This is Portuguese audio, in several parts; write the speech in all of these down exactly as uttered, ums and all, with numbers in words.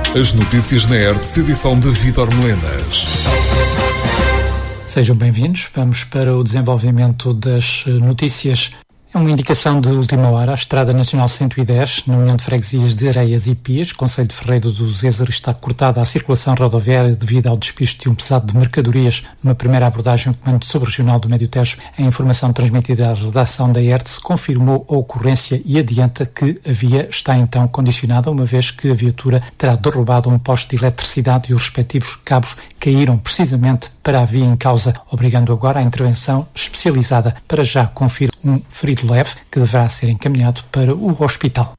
As notícias na Hertz, edição de Vítor Melenas. Sejam bem-vindos. Vamos para o desenvolvimento das notícias. É uma indicação de última hora. A Estrada Nacional cento e dez, na União de Freguesias de Areias e Pias, Concelho de Ferreira do Zezer, está cortada à circulação rodoviária devido ao despiste de um pesado de mercadorias. Numa primeira abordagem, o Comando Subregional do Médio Tejo, a informação transmitida à redação da Hertz, confirmou a ocorrência e adianta que a via está então condicionada, uma vez que a viatura terá derrubado um poste de eletricidade e os respectivos cabos caíram precisamente para a via em causa, obrigando agora a intervenção especializada. Para já confirma um ferido leve que deverá ser encaminhado para o hospital.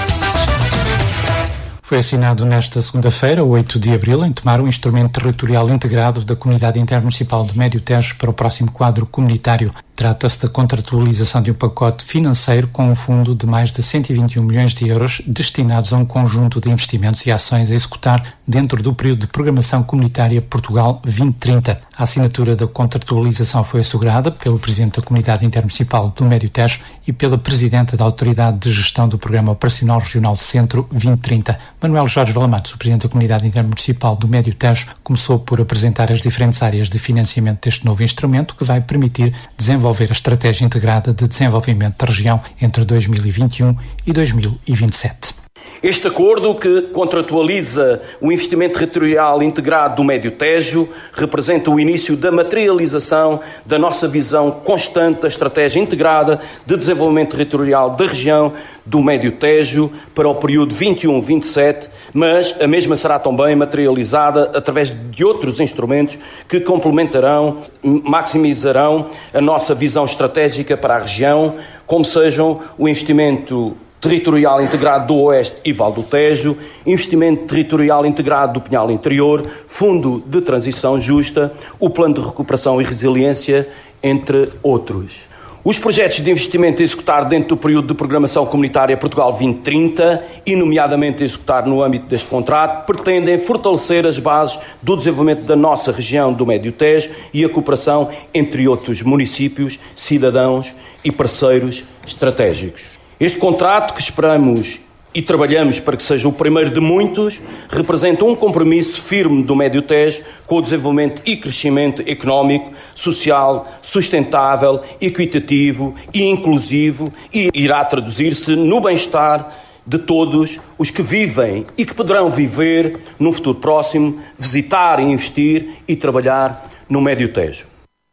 Foi assinado nesta segunda-feira, oito de abril, em Tomar o Instrumento Territorial Integrado da Comunidade Intermunicipal do Médio Tejo para o próximo quadro comunitário. Trata-se da contratualização de um pacote financeiro com um fundo de mais de cento e vinte e um milhões de euros destinados a um conjunto de investimentos e ações a executar dentro do período de programação comunitária Portugal vinte trinta. A assinatura da contratualização foi assegurada pelo Presidente da Comunidade Intermunicipal do Médio Tejo e pela Presidenta da Autoridade de Gestão do Programa Operacional Regional Centro vinte trinta. Manuel Jorge Valamatos, o Presidente da Comunidade Intermunicipal do Médio Tejo, começou por apresentar as diferentes áreas de financiamento deste novo instrumento que vai permitir desenvolver a Estratégia Integrada de Desenvolvimento da Região entre dois mil e vinte e um e dois mil e vinte e sete. Este acordo, que contratualiza o investimento territorial integrado do Médio Tejo, representa o início da materialização da nossa visão constante da estratégia integrada de desenvolvimento territorial da região do Médio Tejo para o período vinte e um a vinte e sete, mas a mesma será também materializada através de outros instrumentos que complementarão, maximizarão a nossa visão estratégica para a região, como sejam o investimento territorial integrado do Oeste e Val do Tejo, investimento territorial integrado do Pinhal Interior, Fundo de Transição Justa, o Plano de Recuperação e Resiliência, entre outros. Os projetos de investimento a executar dentro do período de programação comunitária Portugal vinte trinta, e nomeadamente a executar no âmbito deste contrato, pretendem fortalecer as bases do desenvolvimento da nossa região do Médio Tejo e a cooperação entre outros municípios, cidadãos e parceiros estratégicos. Este contrato, que esperamos e trabalhamos para que seja o primeiro de muitos, representa um compromisso firme do Médio Tejo com o desenvolvimento e crescimento económico, social, sustentável, equitativo e inclusivo, e irá traduzir-se no bem-estar de todos os que vivem e que poderão viver no futuro próximo, visitar, investir e trabalhar no Médio Tejo.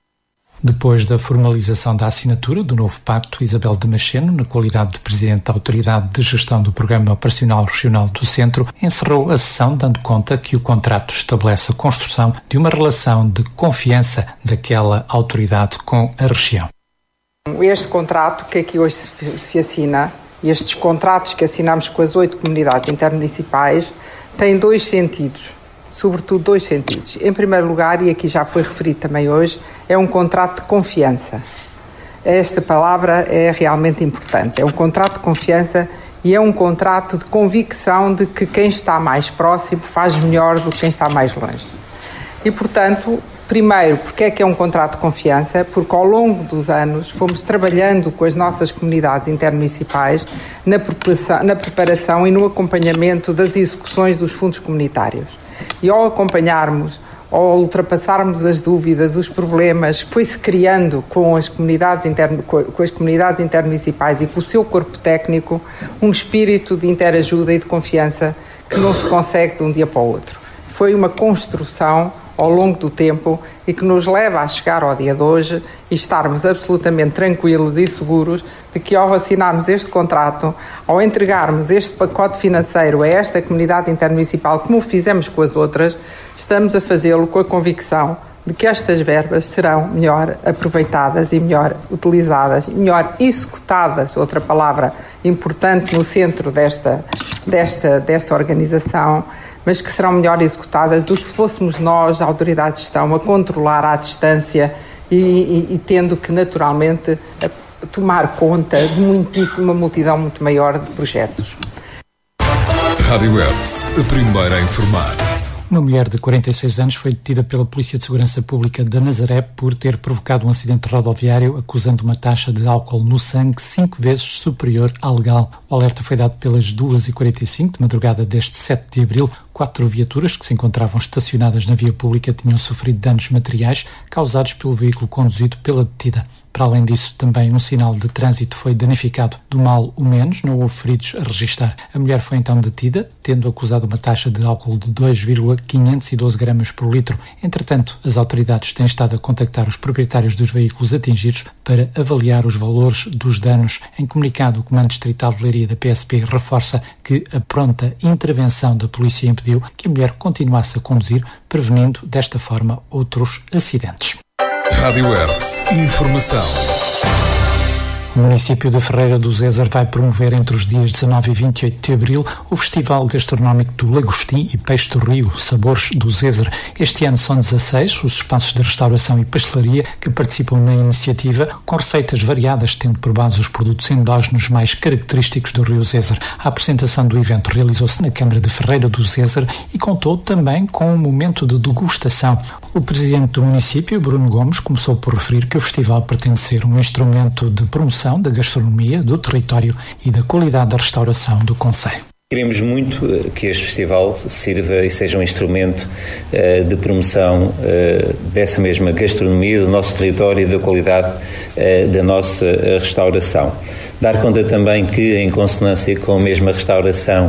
Depois da formalização da assinatura do novo pacto, Isabel Damasceno, na qualidade de Presidente da Autoridade de Gestão do Programa Operacional Regional do Centro, encerrou a sessão dando conta que o contrato estabelece a construção de uma relação de confiança daquela autoridade com a região. Este contrato que aqui hoje se assina, estes contratos que assinamos com as oito comunidades intermunicipais, têm dois sentidos. Sobretudo dois sentidos. Em primeiro lugar, e aqui já foi referido também hoje, é um contrato de confiança. Esta palavra é realmente importante. É um contrato de confiança e é um contrato de convicção de que quem está mais próximo faz melhor do que quem está mais longe. E, portanto, primeiro, porque é que é um contrato de confiança? Porque ao longo dos anos fomos trabalhando com as nossas comunidades intermunicipais na preparação, na preparação e no acompanhamento das execuções dos fundos comunitários. E ao acompanharmos, ao ultrapassarmos as dúvidas, os problemas, foi-se criando com as comunidades interno, com as comunidades intermunicipais e com o seu corpo técnico um espírito de interajuda e de confiança que não se consegue de um dia para o outro. Foi uma construção ao longo do tempo e que nos leva a chegar ao dia de hoje e estarmos absolutamente tranquilos e seguros de que ao assinarmos este contrato, ao entregarmos este pacote financeiro a esta comunidade intermunicipal, como o fizemos com as outras, estamos a fazê-lo com a convicção de que estas verbas serão melhor aproveitadas e melhor utilizadas, melhor executadas, outra palavra importante no centro desta, desta, desta organização, mas que serão melhor executadas do que se fôssemos nós, a autoridade de gestão, a controlar à distância e, e, e tendo que, naturalmente, tomar conta de muitíssima multidão muito maior de projetos. Rádio Hertz, a primeira a informar. Uma mulher de quarenta e seis anos foi detida pela Polícia de Segurança Pública da Nazaré por ter provocado um acidente rodoviário, acusando uma taxa de álcool no sangue cinco vezes superior à legal. O alerta foi dado pelas duas e quarenta e cinco de madrugada deste sete de abril. Quatro viaturas que se encontravam estacionadas na via pública tinham sofrido danos materiais causados pelo veículo conduzido pela detida. Para além disso, também um sinal de trânsito foi danificado. Do mal o menos, não houve feridos a registrar. A mulher foi então detida, tendo acusado uma taxa de álcool de dois vírgula quinhentos e doze gramas por litro. Entretanto, as autoridades têm estado a contactar os proprietários dos veículos atingidos para avaliar os valores dos danos. Em comunicado, o Comando Distrital de Leiria da P S P reforça que a pronta intervenção da polícia impediu que a mulher continuasse a conduzir, prevenindo desta forma outros acidentes. Rádio Hertz. Informação. O município de Ferreira do Zezer vai promover entre os dias dezanove e vinte e oito de abril o Festival Gastronómico do Lagostim e Peixe do Rio, Sabores do Zezer. Este ano são dezasseis os espaços de restauração e pastelaria que participam na iniciativa, com receitas variadas, tendo por base os produtos endógenos mais característicos do Rio Zezer. A apresentação do evento realizou-se na Câmara de Ferreira do Zezer e contou também com um momento de degustação. O presidente do município, Bruno Gomes, começou por referir que o festival pretende ser um instrumento de promoção da gastronomia, do território e da qualidade da restauração do concelho. Queremos muito que este festival sirva e seja um instrumento uh, de promoção uh, dessa mesma gastronomia, do nosso território e da qualidade uh, da nossa uh, restauração. Dar conta também que, em consonância com a mesma restauração,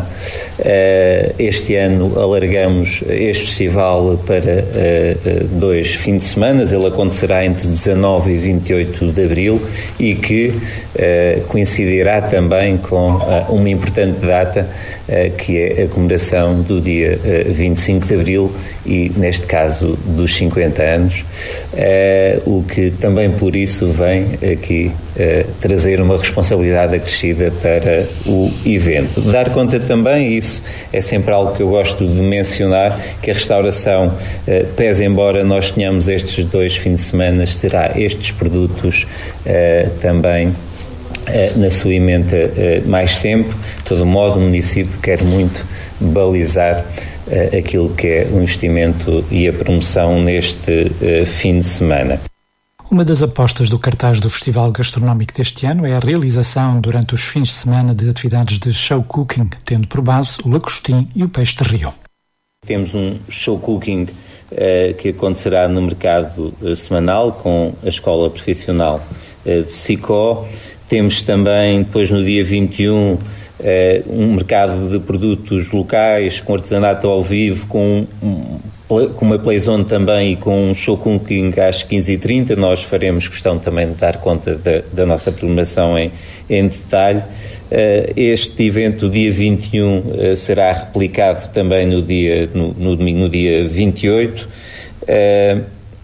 uh, este ano alargamos este festival para uh, dois fins de semana. Ele acontecerá entre dezanove e vinte e oito de abril e que uh, coincidirá também com uh, uma importante data, Uh, que é a comemoração do dia uh, vinte e cinco de abril e, neste caso, dos cinquenta anos, uh, o que também por isso vem aqui uh, trazer uma responsabilidade acrescida para o evento. Dar conta também, isso é sempre algo que eu gosto de mencionar, que a restauração, uh, pese embora nós tenhamos estes dois fins de semana, terá estes produtos uh, também na sua emenda mais tempo. De todo modo, o município quer muito balizar aquilo que é o investimento e a promoção neste fim de semana. Uma das apostas do cartaz do Festival Gastronómico deste ano é a realização durante os fins de semana de atividades de show cooking, tendo por base o lagostim e o peixe de rio. Temos um show cooking uh, que acontecerá no mercado uh, semanal com a Escola Profissional uh, de Sicó. Temos também, depois no dia vinte e um, eh, um mercado de produtos locais, com artesanato ao vivo, com, um, com uma playzone também e com um show cooking às quinze e trinta. Nós faremos questão também de dar conta da, da nossa programação em, em detalhe. Eh, este evento, dia vinte e um, eh, será replicado também no, dia, no, no domingo, no dia vinte e oito. Eh,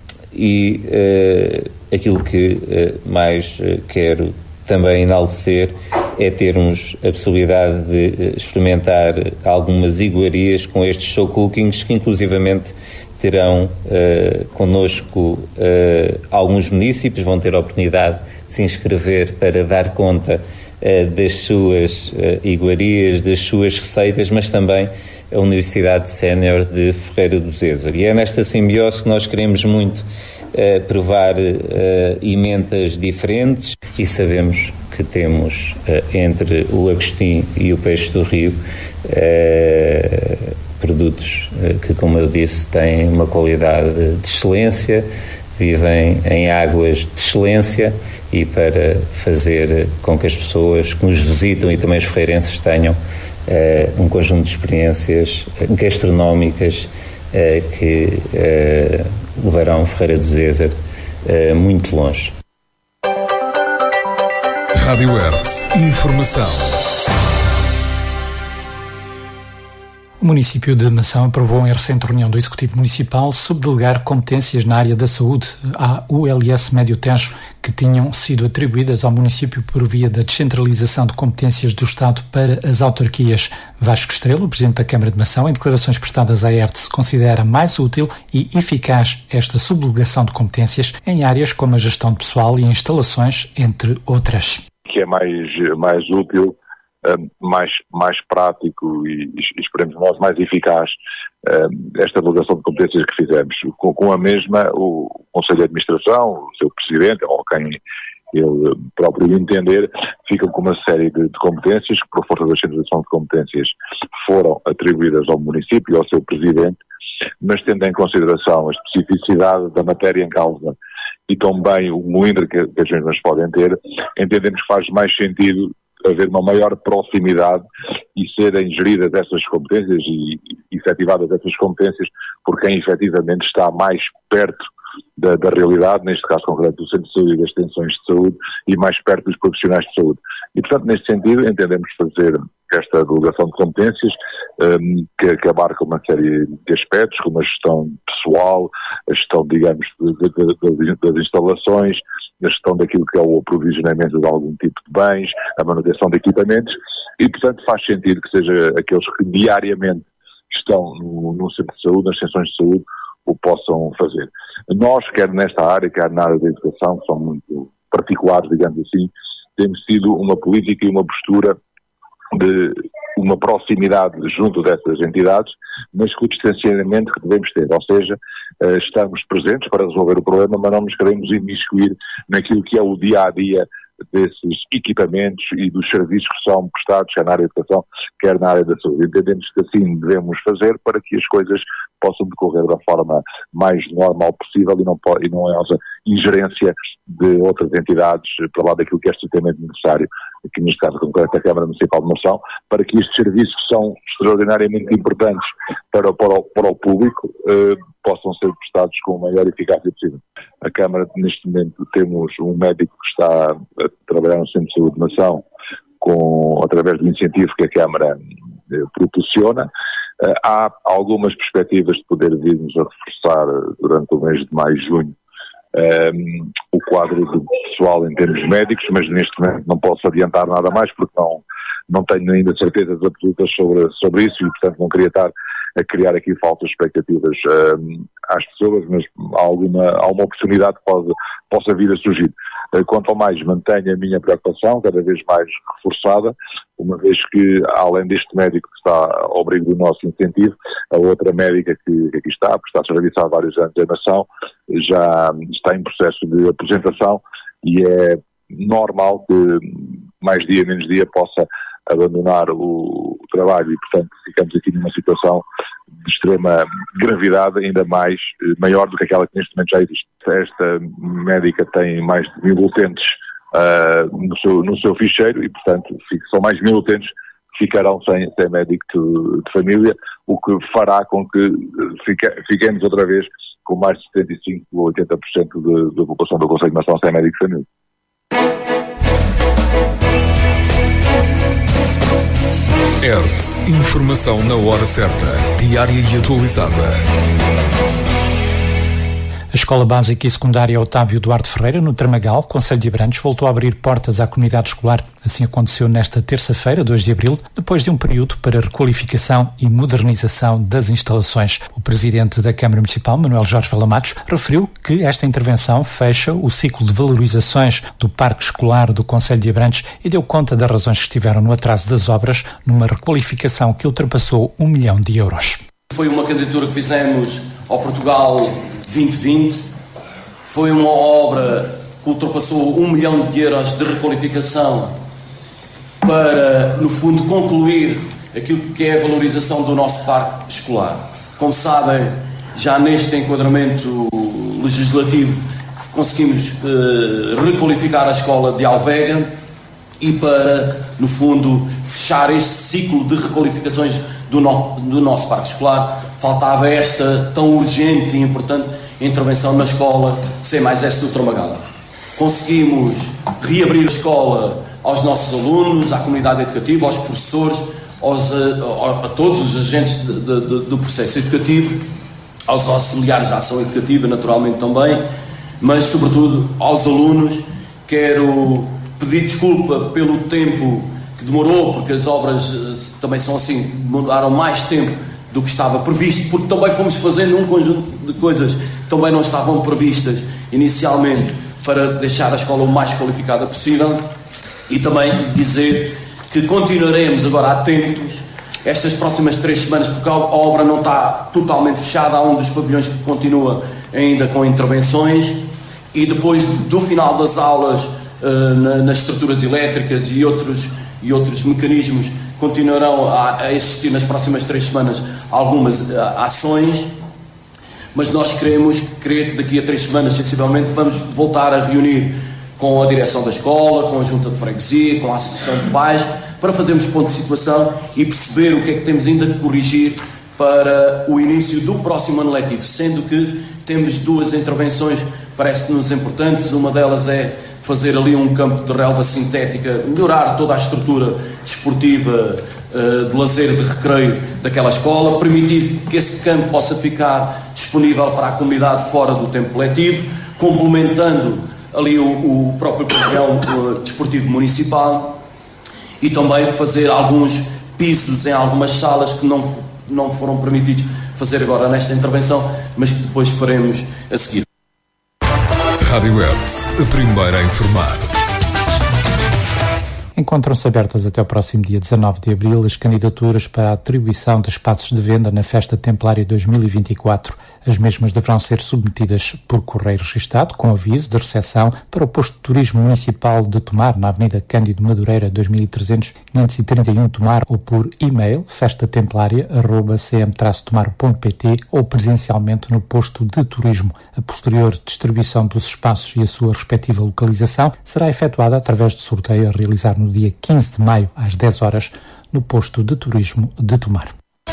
e eh, aquilo que eh, mais eh, quero também enaltecer é termos a possibilidade de experimentar algumas iguarias com estes show cookings, que inclusivamente terão uh, connosco uh, alguns municípios, vão ter a oportunidade de se inscrever para dar conta uh, das suas uh, iguarias, das suas receitas, mas também a Universidade Sénior de Ferreira do Zezer. E é nesta simbiose que nós queremos muito Uh, provar uh, emendas diferentes, e sabemos que temos uh, entre o lagostim e o peixe do rio uh, produtos uh, que, como eu disse, têm uma qualidade de excelência, vivem em águas de excelência, e para fazer com que as pessoas que nos visitam e também os ferreirenses tenham uh, um conjunto de experiências gastronómicas uh, que uh, levarão Ferreira do Zezer uh, muito longe. Rádio Hertz. Informação. O município de Mação aprovou em recente reunião do Executivo Municipal subdelegar competências na área da saúde à U L S Médio Tejo, que tinham sido atribuídas ao município por via da descentralização de competências do Estado para as autarquias. Vasco Estrela, o Presidente da Câmara de Mação, em declarações prestadas à Hertz, considera mais útil e eficaz esta subdelegação de competências em áreas como a gestão de pessoal e instalações, entre outras. Que é mais, mais útil, mais, mais prático e, esperemos nós, mais eficaz esta delegação de competências que fizemos. Com, com a mesma, o Conselho de Administração, o seu Presidente, ou quem ele próprio entender, ficam com uma série de, de competências que, por força da centralização de competências, foram atribuídas ao município e ao seu Presidente, mas tendo em consideração a especificidade da matéria em causa e também o melindre que, que as mesmas podem ter, entendemos que faz mais sentido haver uma maior proximidade e serem geridas essas competências e, e efetivadas essas competências por quem efetivamente está mais perto da, da realidade, neste caso concreto do Centro de Saúde e das extensões de saúde, e mais perto dos profissionais de saúde. E, portanto, neste sentido, entendemos fazer esta delegação de competências um, que, que abarca uma série de aspectos, como a gestão pessoal, a gestão, digamos, de, de, de, das instalações, a gestão daquilo que é o aprovisionamento de algum tipo de bens, a manutenção de equipamentos, e, portanto, faz sentido que seja aqueles que diariamente estão no, no Centro de Saúde, nas extensões de saúde, o possam fazer. Nós, quer nesta área, quer na área da educação, que são muito particulares, digamos assim, temos tido uma política e uma postura de uma proximidade junto dessas entidades, mas com o distanciamento que devemos ter, ou seja, estamos presentes para resolver o problema, mas não nos queremos imiscuir naquilo que é o dia-a-dia desses equipamentos e dos serviços que são prestados, quer na área da educação, quer na área da saúde. Entendemos que assim devemos fazer para que as coisas possam decorrer da forma mais normal possível e não, e não haja ingerência de outras entidades para lá daquilo que é estritamente necessário, aqui neste caso concreto da Câmara Municipal de Marção, para que estes serviços que são extraordinariamente importantes para, para, o, para o público eh, possam ser prestados com a maior eficácia possível. A Câmara, neste momento, temos um médico que está a trabalhar no Centro de Saúde de Marção com, através do incentivo que a Câmara eh, proporciona. Uh, há algumas perspectivas de poder virmos a reforçar durante o mês de maio e junho um, o quadro de pessoal em termos médicos, mas neste momento não posso adiantar nada mais porque não, não tenho ainda certezas absolutas sobre, sobre isso e, portanto, não queria estar a criar aqui falsas expectativas um, às pessoas, mas há alguma, há uma oportunidade que pode, possa vir a surgir. Uh, quanto ao mais, mantenho a minha preocupação cada vez mais reforçada, uma vez que, além deste médico que está ao abrigo do nosso incentivo, a outra médica que, que aqui está, que está a serviço há vários anos em Nação, já está em processo de aposentação e é normal que mais dia menos dia possa abandonar o, o trabalho e, portanto, ficamos aqui numa situação de extrema gravidade, ainda mais, maior do que aquela que neste momento já existe. Esta médica tem mais de mil utentes Uh, no, seu, no seu ficheiro e, portanto, são mais mil utentes que ficarão sem, sem médico de, de família, o que fará com que fique, fiquemos outra vez com mais de setenta e cinco ou oitenta por cento da população do Conselho de Nação sem médico de família. E R T, informação na hora certa, diária e atualizada. A Escola Básica e Secundária Otávio Duarte Ferreira, no Tramagal, Concelho de Abrantes, voltou a abrir portas à comunidade escolar. Assim aconteceu nesta terça-feira, dois de abril, depois de um período para requalificação e modernização das instalações. O presidente da Câmara Municipal, Manuel Jorge Valamatos, referiu que esta intervenção fecha o ciclo de valorizações do Parque Escolar do Concelho de Abrantes e deu conta das razões que estiveram no atraso das obras, numa requalificação que ultrapassou um milhão de euros. Foi uma candidatura que fizemos ao Portugal vinte vinte, foi uma obra que ultrapassou um milhão de euros de requalificação para, no fundo, concluir aquilo que é a valorização do nosso parque escolar. Como sabem, já neste enquadramento legislativo conseguimos uh, requalificar a escola de Alvega e para, no fundo, fechar este ciclo de requalificações do, no, do nosso parque escolar, faltava esta tão urgente e importante intervenção na escola C mais S do Tramagal. Conseguimos reabrir a escola aos nossos alunos, à comunidade educativa, aos professores, aos, a, a todos os agentes de, de, de, do processo educativo, aos auxiliares da ação educativa, naturalmente também, mas sobretudo aos alunos. Quero pedir desculpa pelo tempo que demorou, porque as obras também são assim, demoraram mais tempo do que estava previsto, porque também fomos fazendo um conjunto de coisas que também não estavam previstas inicialmente para deixar a escola o mais qualificada possível, e também dizer que continuaremos agora atentos estas próximas três semanas, porque a obra não está totalmente fechada, há um dos pavilhões que continua ainda com intervenções, e depois do final das aulas uh, na, nas estruturas elétricas e outros, e outros mecanismos continuarão a, a existir nas próximas três semanas algumas uh, ações, mas nós queremos crer que daqui a três semanas, sensivelmente, vamos voltar a reunir com a direção da escola, com a junta de freguesia, com a associação de pais, para fazermos ponto de situação e perceber o que é que temos ainda de corrigir para o início do próximo ano letivo, sendo que temos duas intervenções, parece-nos importantes. Uma delas é fazer ali um campo de relva sintética, melhorar toda a estrutura desportiva, de lazer, de recreio daquela escola, permitir que esse campo possa ficar disponível para a comunidade fora do tempo letivo, complementando ali o, o próprio pavilhão desportivo municipal, e também fazer alguns pisos em algumas salas que não, não foram permitidos fazer agora nesta intervenção, mas que depois faremos a seguir. Rádio Hertz, a primeira a informar. Encontram-se abertas até o próximo dia dezanove de abril as candidaturas para a atribuição de espaços de venda na Festa Templária dois mil e vinte e quatro. As mesmas deverão ser submetidas por correio registado, com aviso de recepção, para o posto de turismo municipal de Tomar, na Avenida Cândido Madureira, dois mil e trezentos, quinhentos e trinta e um, Tomar, ou por e-mail festatemplaria arroba c m traço tomar ponto p t, ou presencialmente no posto de turismo. A posterior distribuição dos espaços e a sua respectiva localização será efetuada através de sorteio a realizar no dia quinze de maio, às dez horas, no posto de turismo de Tomar.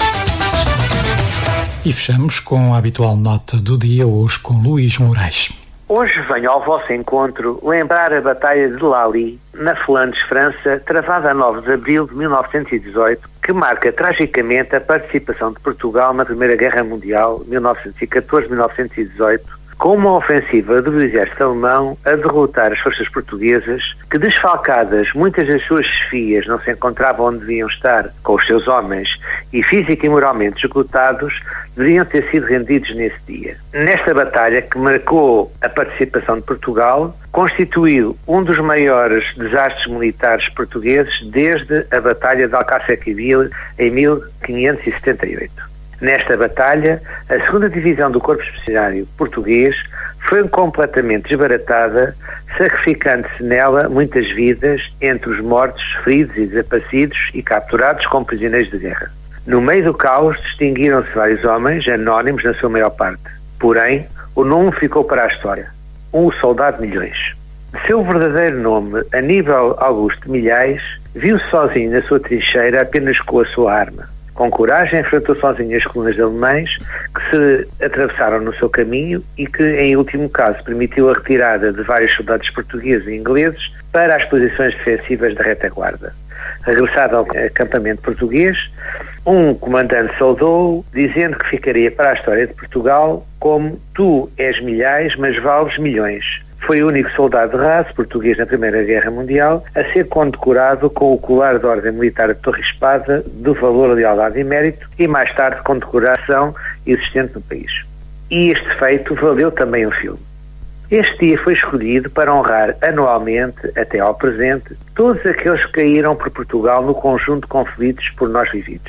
E fechamos com a habitual nota do dia, hoje com Luís Moraes. Hoje venho ao vosso encontro lembrar a Batalha de Lally, na Flandres, França, travada a nove de abril de mil novecentos e dezoito, que marca tragicamente a participação de Portugal na Primeira Guerra Mundial, mil novecentos e catorze a mil novecentos e dezoito, com uma ofensiva do exército alemão a derrotar as forças portuguesas, que, desfalcadas, muitas das suas chefias não se encontravam onde deviam estar com os seus homens e física e moralmente esgotados, deveriam ter sido rendidos nesse dia. Nesta batalha, que marcou a participação de Portugal, constituiu um dos maiores desastres militares portugueses desde a Batalha de Alcácer-Quibir em mil quinhentos e setenta e oito. Nesta batalha, a segunda Divisão do Corpo Expedicionário Português foi completamente desbaratada, sacrificando-se nela muitas vidas entre os mortos, feridos e desaparecidos e capturados como prisioneiros de guerra. No meio do caos distinguiram-se vários homens, anónimos na sua maior parte. Porém, o nome ficou para a história: um soldado de milhões. Seu verdadeiro nome, Aníbal Augusto de Milhais, viu-se sozinho na sua trincheira apenas com a sua arma. Com coragem, enfrentou sozinho as colunas de alemães que se atravessaram no seu caminho e que, em último caso, permitiu a retirada de vários soldados portugueses e ingleses para as posições defensivas da retaguarda. Regressado ao acampamento português, um comandante saudou-o, dizendo que ficaria para a história de Portugal como "Tu és Milhais, mas vales milhões". Foi o único soldado de raça português na Primeira Guerra Mundial a ser condecorado com o colar de Ordem Militar de Torre Espada do valor, lealdade e mérito, e mais tarde condecoração existente no país. E este feito valeu também um filme. Este dia foi escolhido para honrar anualmente, até ao presente, todos aqueles que caíram por Portugal no conjunto de conflitos por nós vividos.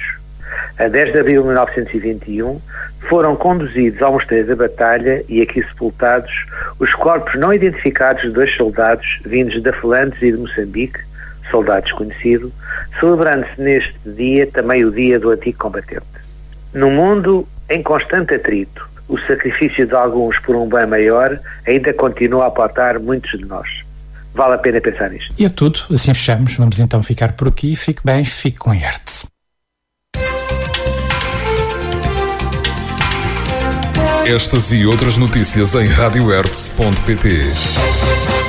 A dez de abril de mil novecentos e vinte e um, foram conduzidos ao Mosteiro da Batalha e aqui sepultados os corpos não identificados de dois soldados vindos da Flandres e de Moçambique, soldado desconhecido, celebrando-se neste dia também o dia do antigo combatente. No mundo em constante atrito, o sacrifício de alguns por um bem maior ainda continua a pautar muitos de nós. Vale a pena pensar nisto. E é tudo, assim fechamos. Vamos então ficar por aqui. Fique bem, fique com a Hertz. Estas e outras notícias em rádio hertz ponto p t.